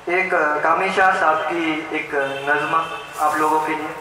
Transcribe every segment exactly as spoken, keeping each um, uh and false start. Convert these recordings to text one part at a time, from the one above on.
एक कामिशा साहब की एक नज़्म आप लोगों के लिए।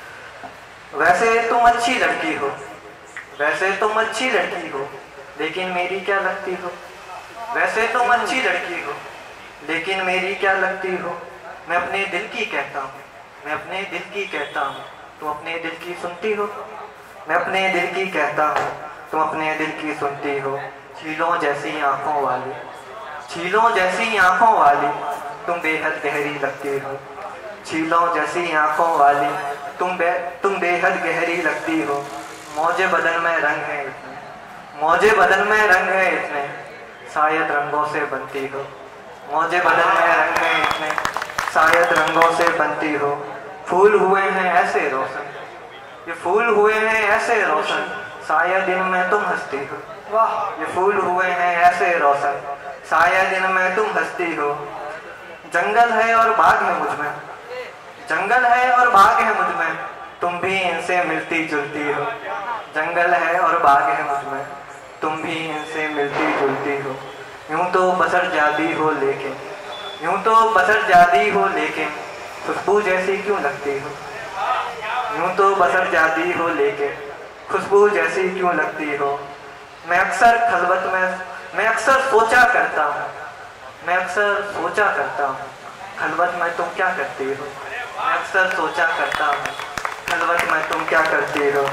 वैसे तुम अच्छी लड़की हो, वैसे तुम अच्छी लड़की हो, लेकिन मेरी क्या लगती हो। वैसे तुम अच्छी लड़की हो, लेकिन मेरी क्या लगती हो। मैं अपने दिल की कहता हूँ, मैं अपने दिल की कहता हूँ, तुम अपने दिल की सुनती हो। मैं अपने दिल की कहता हूँ, तुम अपने दिल की सुनती हो। छीलों जैसी आँखों वाली, छीलों जैसी आँखों वाली, तुम बेहद गहरी लगती हो। छीलों जैसी आँखों वाली, तुम बे तुम बेहद गहरी लगती हो। मौजे बदन में रंग है इतने, मौजे बदन में रंग है इतने, शायद रंगों से बनती हो। मौजे बदन में रंग है इतने, शायद रंगों से बनती हो। फूल हुए हैं ऐसे रोशन, ये फूल हुए हैं ऐसे रोशन, शायद इनमें तुम हंसती हो। वाह, ये फूल हुए हैं ऐसे रोशन, शायद इनमें तुम हंसती हो। जंगल है और बाग है मुझ में, जंगल है और बाग है मुझ में, तुम भी इनसे मिलती जुलती हो। जंगल है और बाग है मुझ में, तुम भी इनसे मिलती जुलती हो। यूं तो बसर जाती हो लेकिन, यूं तो बसर जाती हो लेकिन, खुशबू जैसी क्यों लगती हो। यूं तो बसर जाती हो लेकिन, खुशबू जैसी क्यों लगती हो। मैं अक्सर खलवत में, मैं अक्सर सोचा करता हूँ, मैं अक्सर सोचा करता हूँ, खलवत में तुम क्या करती हो। मैं अक्सर सोचा करता हूँ, खलवत में तुम क्या करती हो।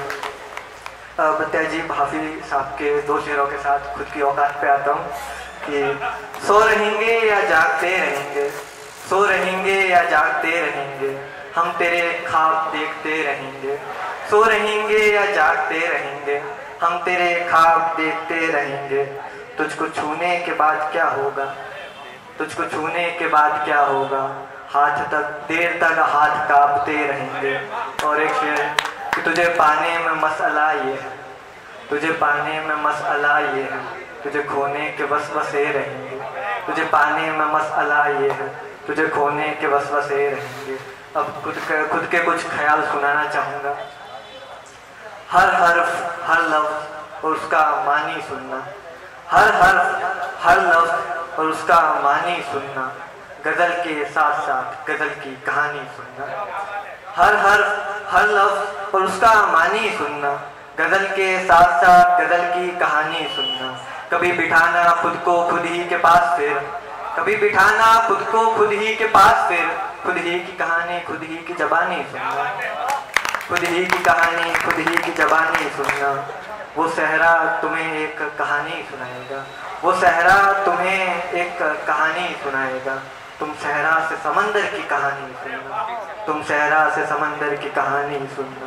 अब तहजीब भाफी साहब के दो शेरों के साथ खुद की औकात पे आता हूँ कि सो रहेंगे या जागते रहेंगे, सो रहेंगे या जागते रहेंगे, हम तेरे ख्वाब देखते रहेंगे। सो रहेंगे या जागते रहेंगे, हम तेरे ख्वाब देखते रहेंगे। तुझको छूने के बाद क्या होगा, तुझको छूने के बाद क्या होगा, हाथ तक देर तक हाथ कांपते रहेंगे। और एक शेर कि तुझे पाने में मसला ये है, तुझे पाने में मसला ये है, तुझे खोने के वसवसे रहेंगे। तुझे पाने में मसला ये है, तुझे खोने के वसवसे रहेंगे। अब खुद के खुद के कुछ ख्याल सुनाना चाहूँगा। हर हर्फ हर लफ्ज़ और उसका मानी सुनना, हर हर्फ हर लफ्ज़ और उसका मानी सुनना, गज़ल के साथ साथ गज़ल की कहानी सुनना। हर हर्फ हर लफ्ज़ और उसका मानी सुनना, गज़ल के साथ साथ गज़ल की कहानी सुनना। कभी बिठाना खुद को खुद ही के पास फिर, कभी बिठाना खुद को खुद ही के पास फिर, खुद ही की कहानी खुद ही की ज़बानी सुनना, खुद ही की कहानी खुद ही की ज़बानी सुनना। वो सहरा तुम्हें एक कहानी सुनाएगा, वो सहरा तुम्हें एक कहानी सुनाएगा। तुम सहरा से समंदर की कहानी सुनना, तुम सहरा से समंदर की कहानी सुनना।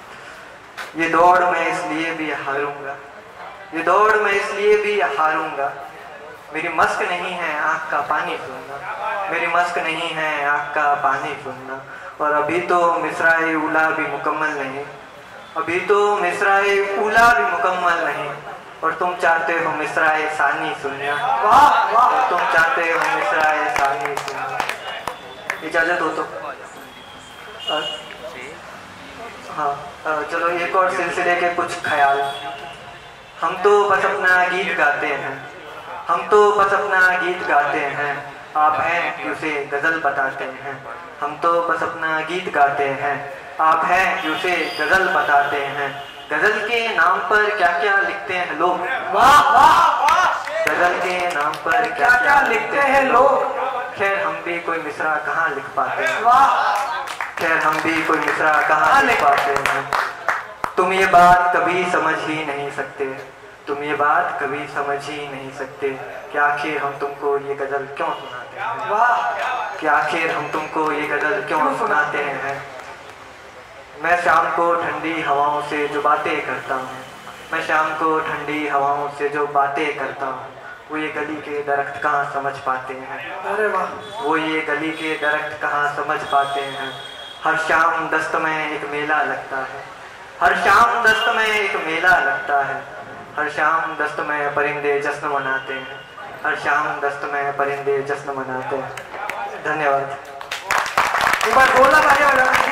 ये दौड़ मैं इसलिए भी हारूंगा, ये दौड़ मैं इसलिए भी हारूंगा, मेरी मस्क नहीं है आँख का पानी सुनना, मेरी मस्क नहीं है आँख का पानी सुनना। और अभी तो मिसराए उला भी मुकम्मल नहीं, अभी तो मिसराए उला भी मुकम्मल नहीं, और तुम चाहते हो मिसराए सानी सुनना। वाह वाह, और तुम चाहते हो मिसराए सानी सुनना। इजाज़त हो तो हाँ, चलो एक और सिलसिले के कुछ ख्याल। हम तो बस अपना गीत गाते हैं, हम तो बस अपना गीत गाते हैं, आप हैं कि उसे गज़ल बताते हैं। हम तो बस अपना गीत गाते हैं, आप हैं कि उसे गज़ल बताते हैं। गज़ल के नाम पर क्या क्या लिखते हैं लोग। वाह वाह वाह, गज़ल के नाम पर क्या क्या लिखते हैं लोग। खैर हम भी कोई मिसरा कहाँ लिख पाते हैं, वाह, खैर हम भी कोई मिसरा कहाँ लिख पाते हैं। तुम ये बात कभी समझ ही नहीं सकते, तुम ये बात कभी समझ ही नहीं सकते कि आखिर हम तुमको ये गज़ल क्यों सुनाते हैं। वाह, कि आखिर हम तुमको ये गज़ल क्यों सुनाते हैं। मैं शाम को ठंडी हवाओं से जो बातें करता हूँ, मैं शाम को ठंडी हवाओं से जो बातें करता हूँ, वो ये गली के दरख्त कहाँ समझ पाते हैं। अरे वाह, वो ये गली के दरख्त कहाँ समझ पाते हैं। हर शाम दस्त में एक मेला लगता है, हर शाम दस्त में एक मेला लगता है, हर शाम दस्त में परिंदे जश्न मनाते हैं, हर शाम दस्त में परिंदे जश्न मनाते हैं। धन्यवाद। एक बार बोला